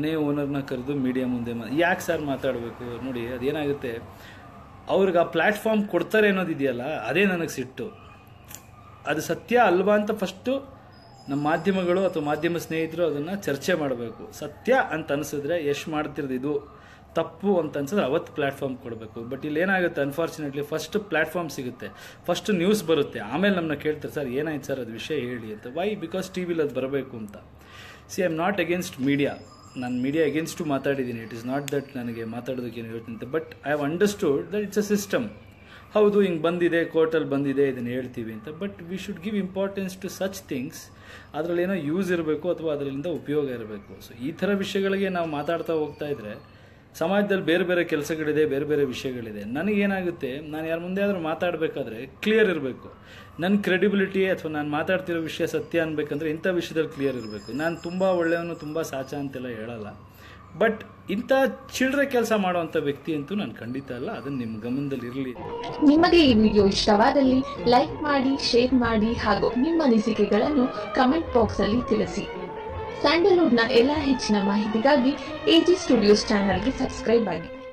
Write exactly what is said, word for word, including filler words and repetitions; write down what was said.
ಮನೆ ಓನರ್ನ ಕರೆದು ಮೀಡಿಯಾ ಮುಂದೆ ಯಾಕೆ ಸರ್ ಮಾತಾಡಬೇಕು? ನೋಡಿ ಅದೇನಾಗುತ್ತೆ, ಅವ್ರಿಗೆ ಆ ಪ್ಲ್ಯಾಟ್ಫಾರ್ಮ್ ಕೊಡ್ತಾರೆ ಅನ್ನೋದಿದೆಯಲ್ಲ, ಅದೇ ನನಗೆ ಸಿಟ್ಟು. ಅದು ಸತ್ಯ ಅಲ್ವಾ ಅಂತ ಫಸ್ಟು ನಮ್ಮ ಮಾಧ್ಯಮಗಳು ಅಥವಾ ಮಾಧ್ಯಮ ಸ್ನೇಹಿತರು ಅದನ್ನು ಚರ್ಚೆ ಮಾಡಬೇಕು. ಸತ್ಯ ಅಂತ ಅನಿಸಿದ್ರೆ ಎಷ್ಟು ಮಾಡ್ತಿರೋದು ಇದು ತಪ್ಪು ಅಂತ ಅನ್ಸಿದ್ರೆ ಅವತ್ತು ಪ್ಲ್ಯಾಟ್ಫಾರ್ಮ್ ಕೊಡಬೇಕು. ಬಟ್ ಇಲ್ಲಿ ಏನಾಗುತ್ತೆ, ಅನ್ಫಾರ್ಚುನೇಟ್ಲಿ ಫಸ್ಟ್ ಪ್ಲ್ಯಾಟ್ಫಾರ್ಮ್ ಸಿಗುತ್ತೆ, ಫಸ್ಟ್ ನ್ಯೂಸ್ ಬರುತ್ತೆ, ಆಮೇಲೆ ನಮ್ಮನ್ನ ಕೇಳ್ತಾರೆ ಸರ್ ಏನಾಯ್ತು ಸರ್ ಅದು ವಿಷಯ ಹೇಳಿ ಅಂತ. ವೈ? ಬಿಕಾಸ್ ಟಿ ವಿಲಿ ಅದು ಬರಬೇಕು ಅಂತ. See I am not against media, ನಾನು ಮೀಡಿಯಾ ಅಗೇನ್ಸ್ಟು ಮಾತಾಡಿದ್ದೀನಿ. ಇಟ್ ಇಸ್ ನಾಟ್ ದಟ್ ನನಗೆ ಮಾತಾಡೋದಕ್ಕೆ ಏನು ಹೇಳ್ತೀನಿ, but I have understood that it's a system. ಹೌದು, ಹಿಂಗೆ ಬಂದಿದೆ, ಕೋರ್ಟಲ್ಲಿ ಬಂದಿದೆ, ಇದನ್ನು ಹೇಳ್ತೀವಿ ಅಂತ. But we should give importance to such things. ಅದರಲ್ಲಿ ಏನೋ ಯೂಸ್ ಇರಬೇಕು ಅಥವಾ ಅದರಿಂದ ಉಪಯೋಗ ಇರಬೇಕು. ಸೊ ಈ ಥರ ವಿಷಯಗಳಿಗೆ ನಾವು ಮಾತಾಡ್ತಾ ಹೋಗ್ತಾ ಇದ್ರೆ ಸಮಾಜದಲ್ಲಿ ಬೇರೆ ಬೇರೆ ಕೆಲಸಗಳಿದೆ, ಬೇರೆ ಬೇರೆ ವಿಷಯಗಳಿದೆ. ನನಗೇನಾಗುತ್ತೆ, ನಾನು ಯಾರ ಮುಂದೆ ಆದರೂ ಮಾತಾಡಬೇಕಾದ್ರೆ ಕ್ಲಿಯರ್ ಇರಬೇಕು. ನನ್ನ ಕ್ರೆಡಿಬಿಲಿಟಿ ಅಥವಾ ನಾನು ಮಾತಾಡ್ತಿರೋ ವಿಷಯ ಸತ್ಯ ಅನ್ಬೇಕಂದ್ರೆ ಇಂಥ ವಿಷಯದಲ್ಲಿ ಕ್ಲಿಯರ್ ಇರಬೇಕು. ನಾನು ತುಂಬ ಒಳ್ಳೆಯವನು, ತುಂಬ ಸಾಚ ಅಂತೆಲ್ಲ ಹೇಳಲ್ಲ. ಬಟ್ ಇಂಥ ಚಿಲ್ಲರೆ ಕೆಲಸ ಮಾಡುವಂಥ ವ್ಯಕ್ತಿ ಅಂತೂ ನಾನು ಖಂಡಿತ ಅಲ್ಲ. ಅದನ್ನು ನಿಮ್ಮ ಗಮನದಲ್ಲಿ ಇರಲಿ. ನಿಮಗೆ ಈ ವಿಡಿಯೋ ಇಷ್ಟವಾದಲ್ಲಿ ಲೈಕ್ ಮಾಡಿ, ಶೇರ್ ಮಾಡಿ ಹಾಗೂ ನಿಮ್ಮ ಅನಿಸಿಕೆಗಳನ್ನು ಕಮೆಂಟ್ ಬಾಕ್ಸ್ ಅಲ್ಲಿ ತಿಳಿಸಿ. ಸ್ಯಾಂಡಲ್ವುಡ್ನ ಎಲ್ಲ ಹೆಚ್ಚಿನ ಮಾಹಿತಿಗಾಗಿ ಎಜಿ ಸ್ಟುಡಿಯೋಸ್ ಚಾನೆಲ್ಗೆ ಸಬ್ಸ್ಕ್ರೈಬ್ ಆಗಿ.